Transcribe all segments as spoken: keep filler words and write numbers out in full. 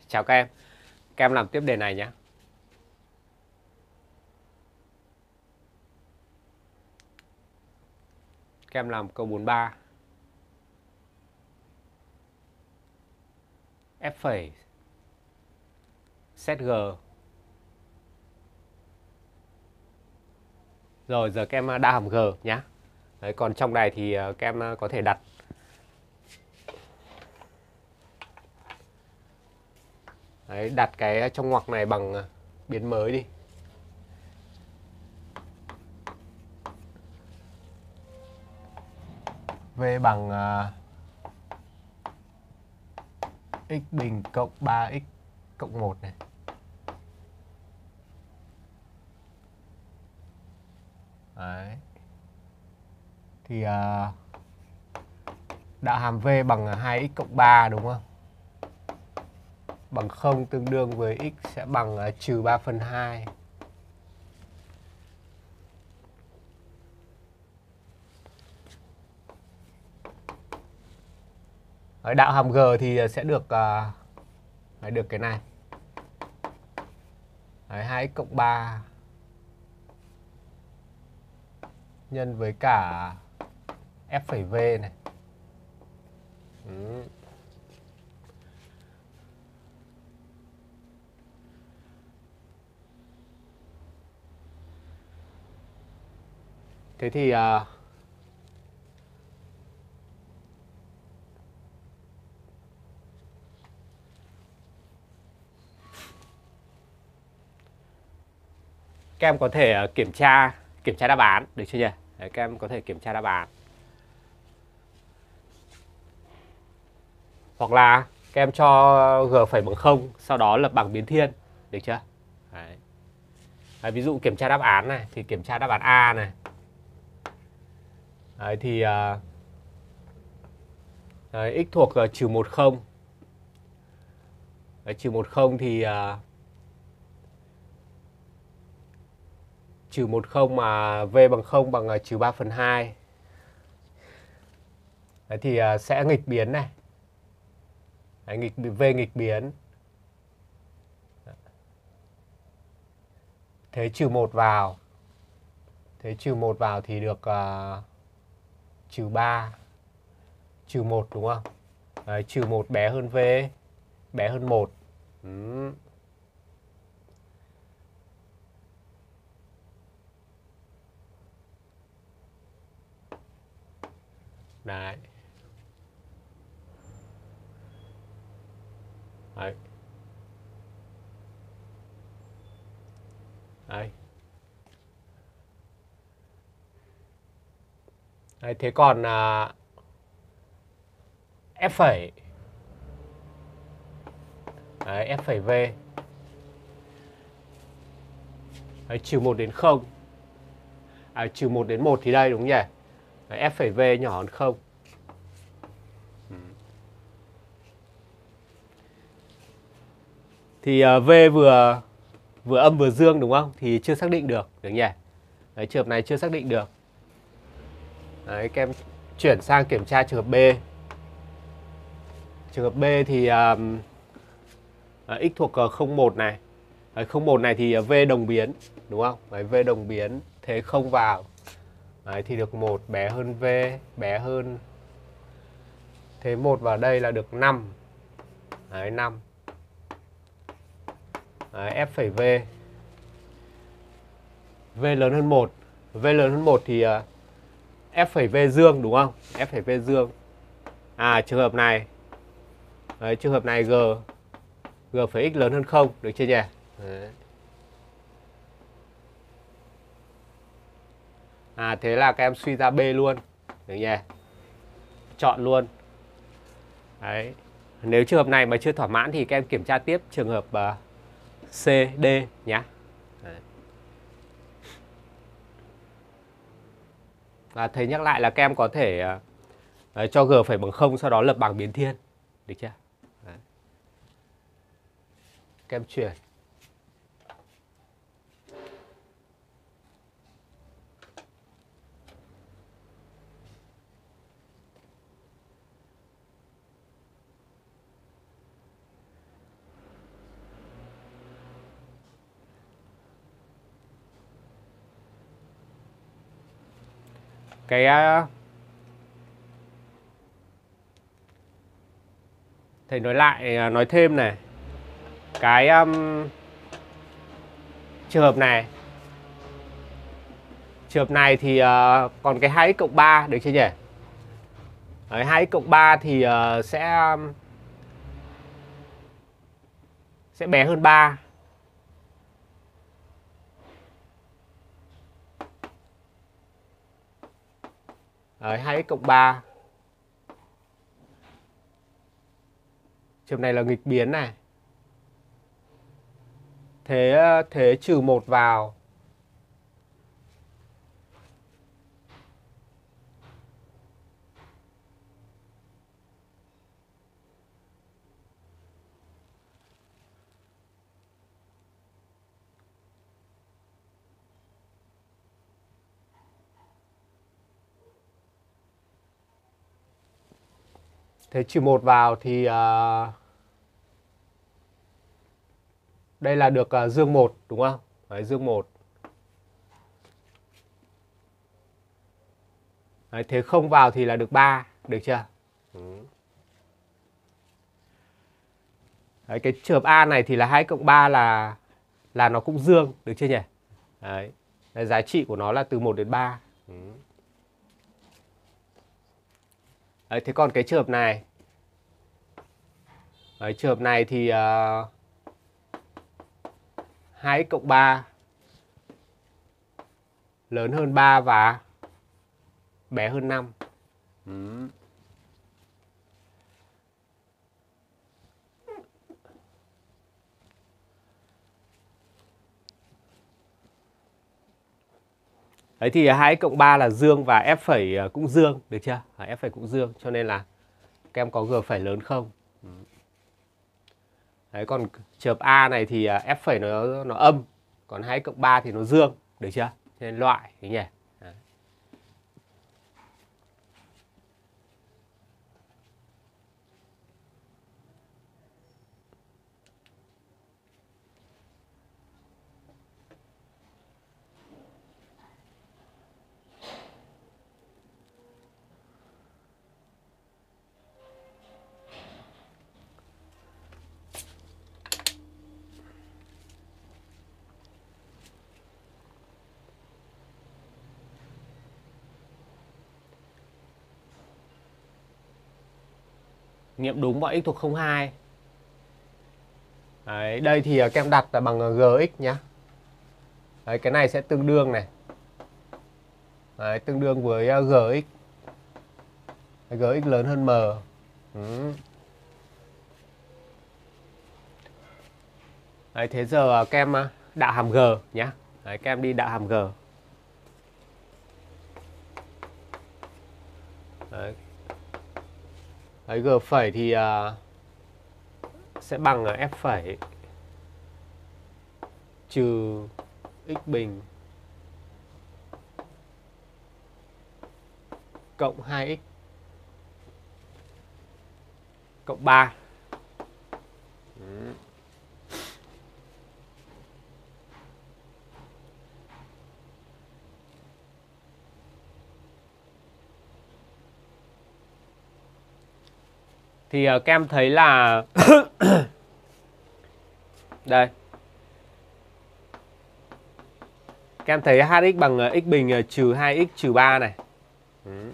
Chào các em. Các em làm tiếp đề này nhé. Các em làm câu bốn mươi ba. F phẩy set G. Rồi giờ các em đa hàm G nhé. Đấy, còn trong này thì các em có thể đặt Đấy, đặt cái trong ngoặc này bằng biến mới đi. V bằng uh, x bình cộng ba x cộng một này. Đấy. Thì uh, đạo hàm V bằng hai x cộng ba đúng không? Bằng không tương đương với x sẽ bằng uh, trừ ba phần hai. Ở đạo hàm G thì sẽ được uh, được cái này. Đấy, hai x cộng ba nhân với cả F phẩy V này. Ừ. Thế thì uh, các em có thể uh, kiểm tra kiểm tra đáp án được chưa nhỉ? Đấy, các em có thể kiểm tra đáp án. Hoặc là các em cho G phẩy bằng không, sau đó lập bảng biến thiên, được chưa? Đấy. Đấy, ví dụ kiểm tra đáp án này thì kiểm tra đáp án A này. Đấy thì uh, đấy, x thuộc uh, trừ một không. Đấy, trừ một không thì uh, trừ một không mà V bằng không bằng uh, trừ ba phần hai. Đấy thì uh, sẽ nghịch biến này. Đấy, nghịch, V nghịch biến. Thế trừ một vào. Thế trừ một vào thì được uh, trừ ba. Trừ một đúng không? Đấy, trừ một bé hơn V, bé hơn một. Ừ. Đấy. Đấy. Đấy. Đấy, thế còn uh, F phẩy. Đấy, F phẩy V. Đấy, trừ một đến không. À, trừ một đến một thì đây đúng nhỉ? Đấy, F phẩy V nhỏ hơn không. Ừ. Thì uh, V vừa vừa âm vừa dương đúng không? Thì chưa xác định được, được nhỉ? Đấy, trường hợp này chưa xác định được. Đấy, các em chuyển sang kiểm tra trường hợp B. Trường hợp B thì um, x thuộc không một này. Đấy, không một này thì V đồng biến đúng không? Đấy, V đồng biến, thế không vào. Đấy, thì được một bé hơn V, bé hơn. Thế một vào đây là được năm. Đấy, năm. Đấy, F phẩy V. V lớn hơn một. V lớn hơn một thì uh, F phẩy V dương đúng không? F phẩy V dương. À, trường hợp này. Đấy, trường hợp này G G phẩy X lớn hơn không, được chưa nhỉ? Đấy. À, thế là các em suy ra B luôn, được nhỉ? Chọn luôn. Đấy. Nếu trường hợp này mà chưa thỏa mãn thì các em kiểm tra tiếp trường hợp uh, C, D nhé. Và thầy nhắc lại là các em có thể uh, cho G phải bằng không, sau đó lập bảng biến thiên, được chưa? Đấy. Các em chuyển. cái thầy nói lại nói thêm này, cái um, trường hợp này trường hợp này thì uh, còn cái hai x cộng ba được chưa nhỉ? Đấy, hai x cộng ba thì uh, sẽ um, sẽ bé hơn ba. Đấy, hai x cộng ba. Trường này là nghịch biến này. Thế thế trừ một vào. Thế trừ một vào thì uh, đây là được uh, dương một đúng không? Đấy, dương một. Đấy, thế không vào thì là được ba, được chưa? Ừ. Đấy, cái trường hợp A này thì là hai x cộng ba là là nó cũng dương, được chưa nhỉ? Đấy, đấy giá trị của nó là từ một đến ba. Ừ. Đấy, thế còn cái trường hợp này, Đấy, trường hợp này thì uh, hai x cộng ba lớn hơn ba và bé hơn năm. Ừ. Đấy thì hai x cộng ba là dương và f phẩy cũng dương, được chưa? F phẩy cũng dương, cho nên là các em có g phẩy lớn không? Ừ. Đấy, còn trường hợp A này thì f phẩy nó nó âm, còn hai x cộng ba thì nó dương, được chưa? Cho nên loại, thế nhỉ? Đấy. Nghiệm đúng mọi x thuộc không hai. Đấy, đây thì các em đặt là bằng gx nhá. Đấy, cái này sẽ tương đương này. Đấy, tương đương với gx. Gx lớn hơn m. Ừ. Đấy, thế giờ các em đạo hàm g nhá. Đấy, các em đi đạo hàm g. Đấy. Đấy, g phẩy thì uh, sẽ bằng f phẩy trừ x bình cộng hai x cộng ba. Ừ. Thì uh, các em thấy là đây. Các em thấy hx bằng x bình trừ hai x trừ ba này. Ừ.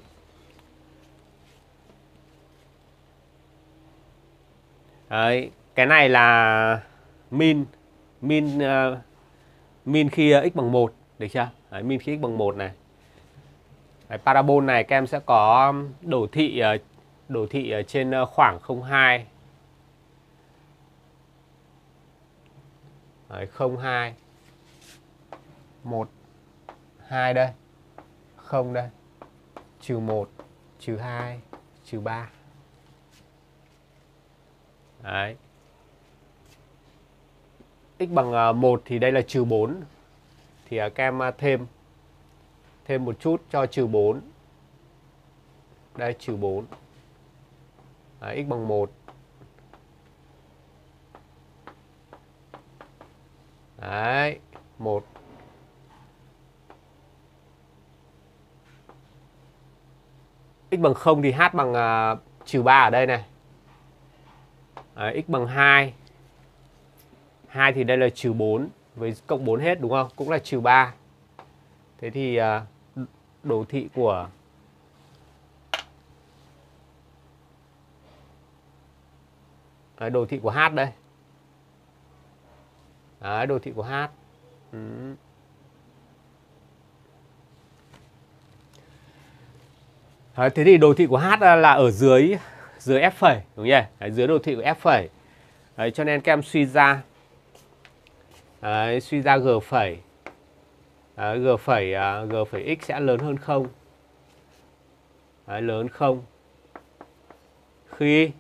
Đấy, cái này là min min uh, min khi x bằng một, được chưa? Đấy, min khi x bằng một này. Đấy, parabol này các em sẽ có đồ thị đồ thị ở trên khoảng không hai. Đấy, không hai một hai đây, không đây, trừ một, trừ hai, trừ ba. Đấy. X bằng một thì đây là trừ bốn. Thì các em thêm thêm một chút cho trừ bốn. Đây, trừ bốn. Đấy, x bằng một. Đấy, một. x bằng không thì h bằng uh, trừ ba ở đây này. Đấy, x bằng hai. hai thì đây là trừ bốn với cộng bốn hết đúng không? Cũng là trừ ba. Thế thì uh, đồ thị của Đấy, đồ thị của h đây. Đấy, đồ thị của h. Ừ. Đấy, thế thì đồ thị của h là ở dưới dưới f phẩy đúng không? Đấy, dưới đồ thị của f phẩy. Đấy, cho nên các em suy ra Đấy, suy ra g phẩy Đấy, g phẩy uh, g phẩy x sẽ lớn hơn không. Đấy, lớn không khi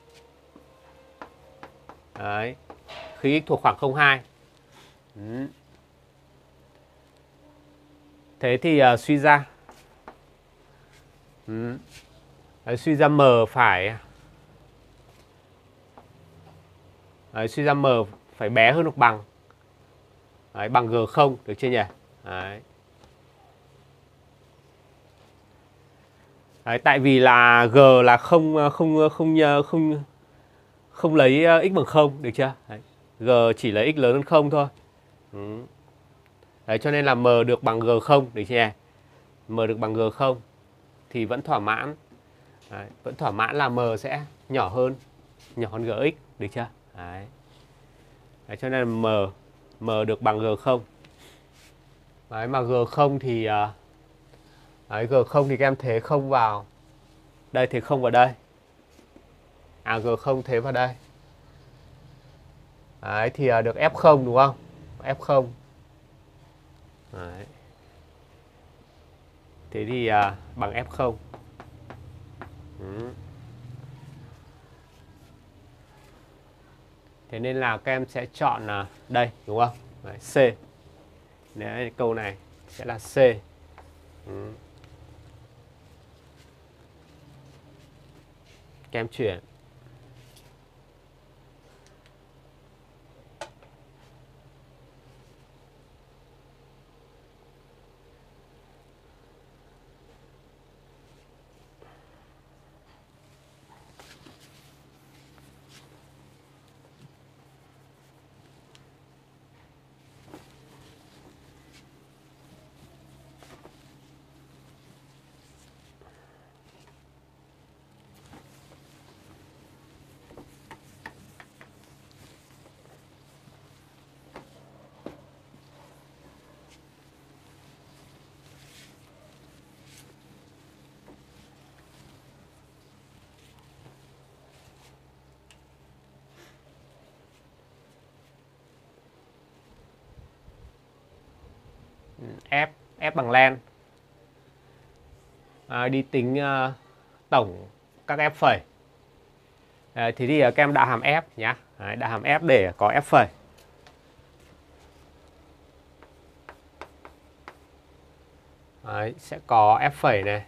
Đấy, khi x thuộc khoảng không phẩy hai. Ừ. Thế thì uh, suy ra ừ. Đấy, suy ra m phải Đấy, suy ra m phải bé hơn hoặc bằng Đấy, bằng g không được chưa nhỉ? Đấy. Đấy, tại vì là g là không không không không không lấy x bằng không được chưa? Đấy. G chỉ lấy x lớn hơn không thôi. Ừ. Đấy, cho nên là m được bằng g không được chưa nhỉ? M được bằng g không thì vẫn thỏa mãn. Đấy, vẫn thỏa mãn là m sẽ nhỏ hơn nhỏ hơn gx được chưa? Đấy. Đấy, cho nên là m m được bằng g không. Đấy, mà g không thì đấy, g không thì các em thế không vào đây, thế không vào đây. À, g không thế vào đây. Đấy, thì được f không đúng không? f không. Đấy. Thế thì à, bằng f không. Ừ. Thế nên là các em sẽ chọn là đây đúng không? Đấy, C. Đấy, câu này sẽ là C. Ừ. Các em chuyển. F, F bằng len. À, đi tính uh, tổng các f phẩy. À, thế thì uh, các em đã hàm F nhé. Đấy, đã hàm F để có f phẩy. Đấy, sẽ có f phẩy này.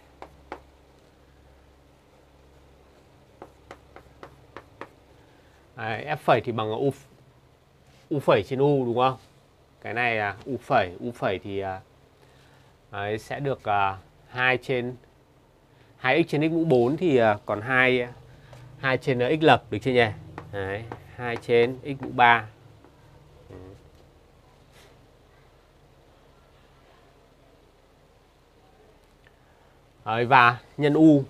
Đấy, f phẩy thì bằng u, u phẩy trên u đúng không? Cái này là u phẩy, u phẩy thì uh, đấy, sẽ được uh, hai trên hai x trên x mũ bốn thì uh, còn hai hai trên uh, x lập được chưa nhỉ? Đấy, hai trên x mũ ba. Ừ. Đấy, và nhân u.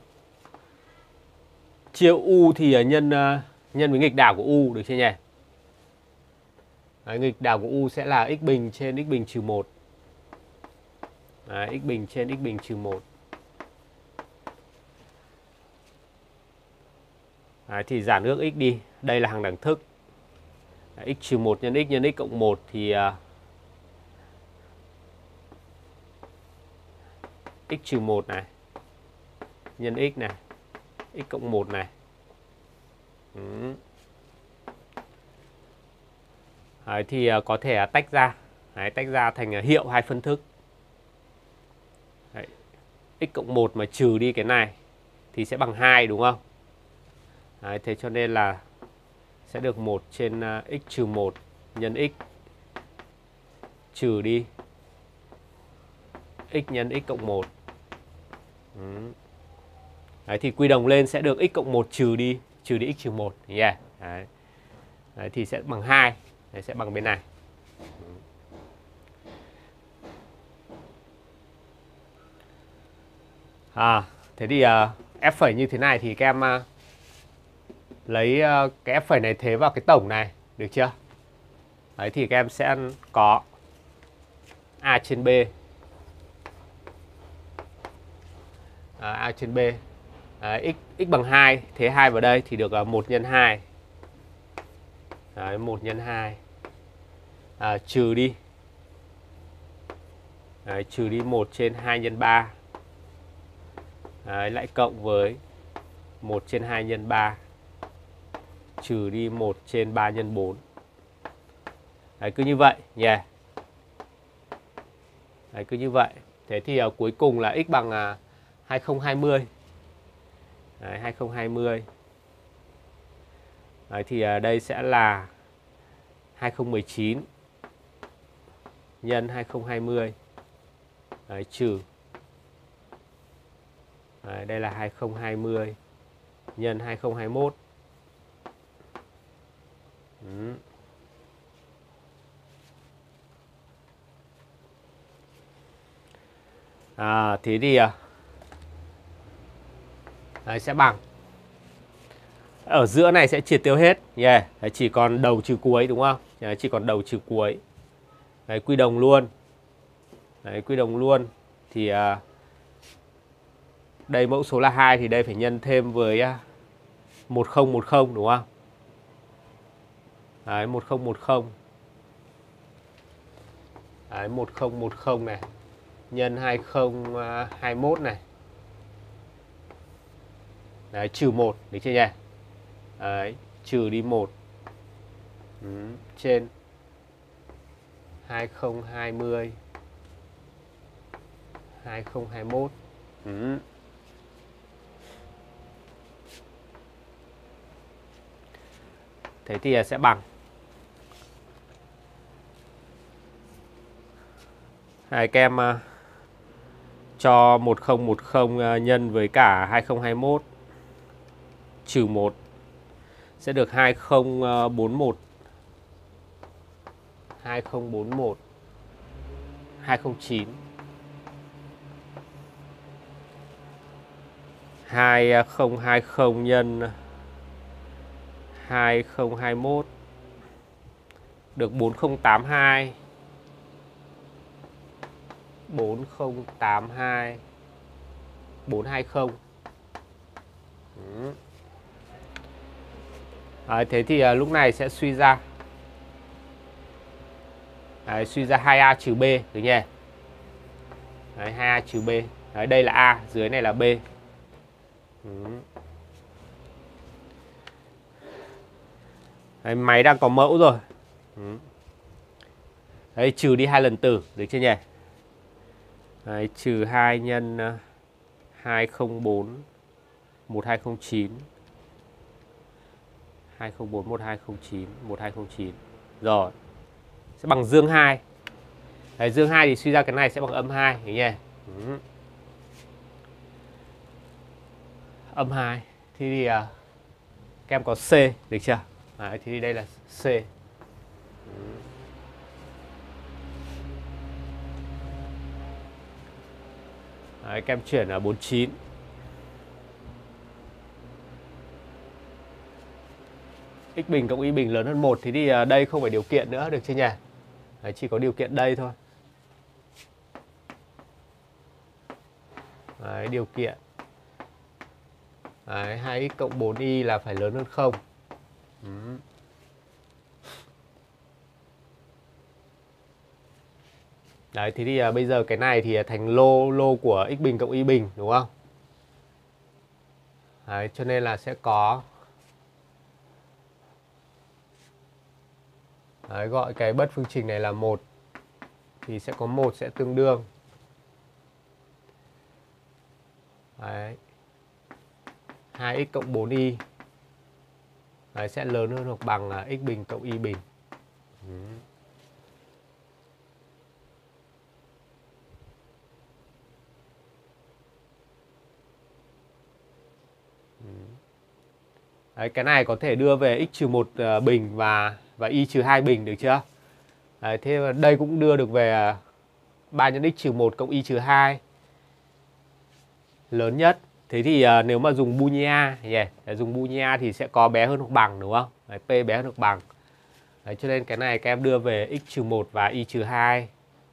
Chia u thì uh, nhân uh, nhân với nghịch đảo của u được chưa nhỉ? Đấy, nghịch đảo của u sẽ là x bình trên x bình trừ một. Đấy, x bình trên x bình trừ một. Đấy, thì giản ước x đi. Đây là hàng đẳng thức. Đấy, x trừ một nhân x nhân x cộng một thì uh, x trừ một này nhân x này, x cộng một này. Ừ. Đấy, thì uh, có thể uh, tách ra. Đấy, tách ra thành uh, hiệu hai phân thức. Đấy, x cộng một mà trừ đi cái này thì sẽ bằng hai đúng không? Đấy, thế cho nên là sẽ được một trên uh, x trừ một nhân x trừ đi x nhân x cộng một. Ừ. Đấy, thì quy đồng lên sẽ được x cộng một trừ đi trừ đi x trừ một. Yeah. Đấy. Đấy, thì sẽ bằng hai. Đấy, sẽ bằng bên này. À, thế thì uh, f phẩy như thế này thì các em uh, lấy uh, cái f phẩy này thế vào cái tổng này, được chưa? Đấy thì các em sẽ có a trên b. À, a trên b. Đấy, x, x bằng hai, thế hai vào đây thì được uh, một nhân hai. Đấy, một nhân hai. À, trừ đi. Đấy, trừ đi một trên hai nhân ba. Đấy, lại cộng với một trên hai nhân ba. Trừ đi một trên ba nhân bốn. Đấy, cứ như vậy nhé. Yeah. Đấy, cứ như vậy. Thế thì uh, cuối cùng là x bằng uh, hai không hai không. Đấy, hai không hai không. Đấy, thì uh, đây sẽ là hai không một chín nhân hai không hai không. Đấy, trừ. Đấy, đây là hai không hai không nhân hai không hai mốt. Ừ. À, thế thì đấy, sẽ bằng. Ở giữa này sẽ triệt tiêu hết. Yeah. Đấy, chỉ còn đầu trừ cuối đúng không? Đấy, chỉ còn đầu trừ cuối. Đấy, quy đồng luôn. Đấy, quy đồng luôn. Thì à, đây mẫu số là hai thì đây phải nhân thêm với à, một không một không đúng không? Đấy, một không một không. Đấy, một không một không này. Nhân hai không hai mốt này. Đấy, trừ một, được chưa nhỉ? Đấy, trừ đi một. Ừ, trên hai không hai không hai không hai mốt. Ừ. Thế thì sẽ bằng. Hai các em uh, cho một không một không uh, nhân với cả hai không hai mốt trừ một sẽ được hai không bốn mốt. hai không bốn mốt. hai không chín. hai không hai không nhân hai không hai mốt được bốn không tám hai. bốn không tám hai. bốn hai không. Ừ. Đấy, thế thì uh, lúc này sẽ suy ra. Đấy, suy ra hai a trừ b, được nhỉ? Đấy, hai a trừ b. Đấy, đây là a, dưới này là b. Ừ. Đấy, máy đang có mẫu rồi. Ừ. Đấy, trừ đi hai lần tử, được chưa nhỉ? Đấy, trừ hai nhân uh, hai không bốn một hai không chín. hai không bốn một hai không chín một hai không chín. Rồi. Sẽ bằng dương hai. Đấy, dương hai thì suy ra cái này sẽ bằng âm hai, hiểu nhỉ? Ừ. Âm hai. Thì, thì uh, các em có C, được chưa? Đấy, thì đây là C. Ừ. Đấy, các em chuyển là bốn mươi chín. X bình cộng Y bình lớn hơn một. Thì thì uh, đây không phải điều kiện nữa, được chưa nhỉ? Đấy, chỉ có điều kiện đây thôi. Đấy, điều kiện. Đấy, hai x cộng bốn y là phải lớn hơn không. Ừ. Đấy, thế thì à, bây giờ cái này thì thành lô lô của x bình cộng y bình, đúng không? Đấy, cho nên là sẽ có. Đấy, gọi cái bất phương trình này là một. Thì sẽ có một sẽ tương đương. Đấy. hai x cộng bốn y. Đấy, sẽ lớn hơn hoặc bằng là x bình cộng y bình. Ừ. Đấy, cái này có thể đưa về x trừ một bình và và y trừ hai bình được chưa? Đấy, thế đây cũng đưa được về ba nhân x trừ một cộng y trừ hai lớn nhất. Thế thì uh, nếu mà dùng Boolean yeah, dùng Boolean thì sẽ có bé hơn hoặc bằng đúng không? Đấy, P bé hơn hoặc bằng. Đấy, cho nên cái này các em đưa về x trừ một và y trừ hai.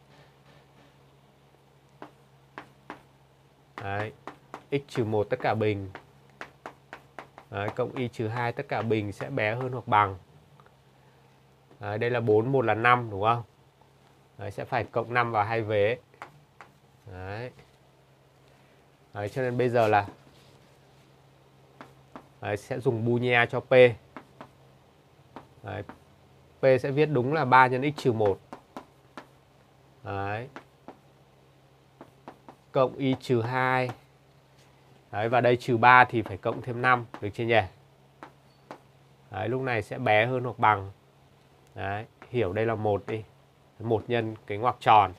Đấy, x trừ một tất cả bình. Đấy, cộng y trừ hai tất cả bình sẽ bé hơn hoặc bằng. Đấy, đây là bốn, một là năm đúng không? Đấy, sẽ phải cộng năm vào hai vế. Đấy. Đấy, cho nên bây giờ là đấy, sẽ dùng Boolean cho P. Đấy, P sẽ viết đúng là ba nhân x trừ một. Đấy. Cộng y trừ hai. Đấy, và đây trừ ba thì phải cộng thêm năm, được chưa nhỉ? Đấy, lúc này sẽ bé hơn hoặc bằng. Đấy, hiểu đây là một đi. một nhân cái ngoặc tròn.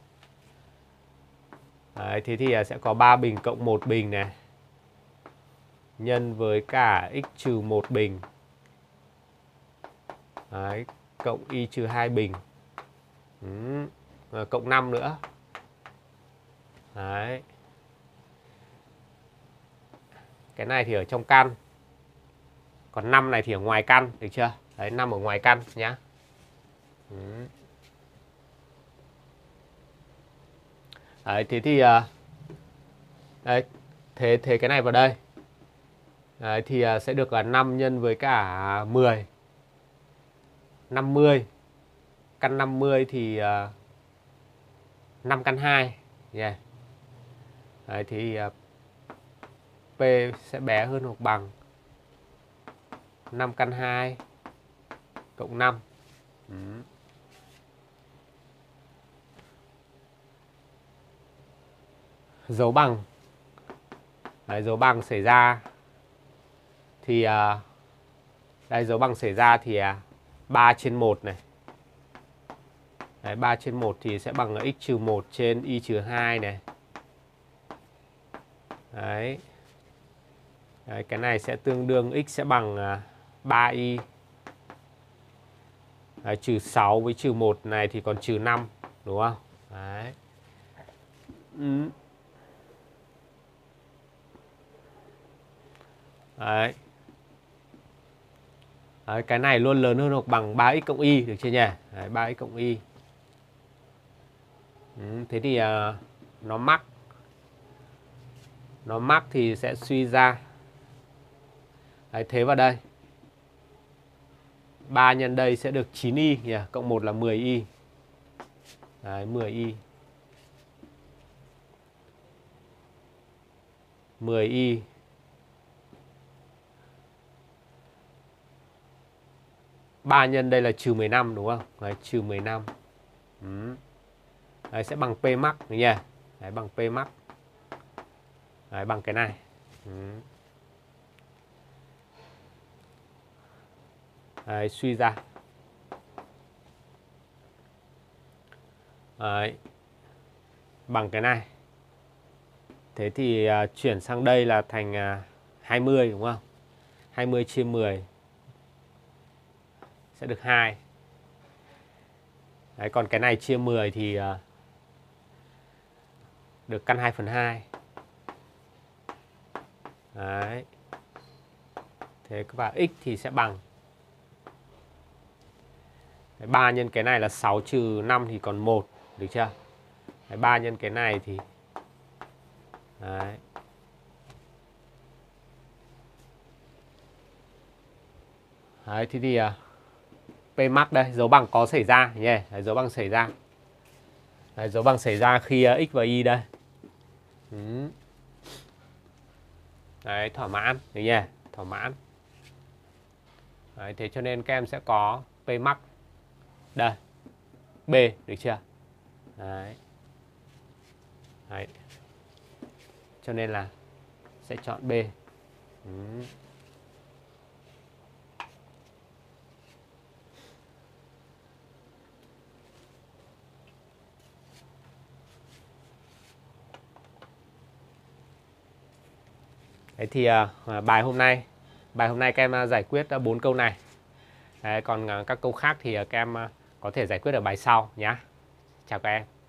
Đấy, thế thì sẽ có ba bình cộng một bình này. Nhân với cả x trừ một bình. Đấy, cộng y trừ hai bình. Ừ, và cộng năm nữa. Đấy. Cái này thì ở trong căn. Còn năm này thì ở ngoài căn, được chưa? Đấy, năm ở ngoài căn nhá. Ừ. Đấy, thế thì đấy, thế thế cái này vào đây. Đấy, thì sẽ được là năm nhân với cả mười. năm mươi. Căn năm mươi thì năm căn hai. Yeah. Đấy, thì P sẽ bé hơn hoặc bằng năm căn hai cộng năm. Ừ. Dấu bằng. Đấy, dấu bằng xảy ra thì à, đây dấu bằng xảy ra thì à, ba trên một này. Đấy, ba trên một thì sẽ bằng là x trừ một trên y trừ hai này. Đấy. Đấy, cái này sẽ tương đương x sẽ bằng à, ba y. Đấy, trừ sáu với trừ một này thì còn trừ năm, đúng không? Đấy. Ừ. Đấy. Đấy, cái này luôn lớn hơn hoặc bằng ba x cộng y, được chưa nhỉ? Đấy, ba x cộng y. Ừ, thế thì uh, nó mắc. Nó mắc thì sẽ suy ra. Đấy, thế vào đây. ba nhân đây sẽ được chín y nhỉ? Cộng một là mười y. Đấy, mười y. mười y. ba nhân đây là trừ mười lăm đúng không? Đấy, trừ mười lăm. Ừ. Đấy, sẽ bằng P max đúng nhỉ? Đấy, bằng P max. Đấy, bằng cái này. Ừ. Đấy, suy ra. Đấy, bằng cái này. Thế thì uh, chuyển sang đây là thành uh, hai mươi đúng không? hai mươi chia mười sẽ được hai. Đấy, còn cái này chia mười thì uh, được căn hai phần hai. Đấy. Thế và x thì sẽ bằng Đấy, ba nhân cái này là sáu trừ năm thì còn một, được chưa? Đấy, ba nhân cái này thì đấy. Đấy, thế thì uh, P max đây, dấu bằng có xảy ra nhé, yeah. Đấy, dấu bằng xảy ra. Đấy, dấu bằng xảy ra khi uh, x và y đây. Ừ. Đấy, thỏa mãn, được nhỉ? Thỏa mãn. Đấy, thế cho nên các em sẽ có P max đây, B, được chưa? Đấy. Đấy. Cho nên là sẽ chọn B. Ừ. Đấy thì uh, bài hôm nay Bài hôm nay các em giải quyết bốn câu này. Đấy, còn các câu khác thì các em có thể giải quyết ở bài sau nhé. Chào các em.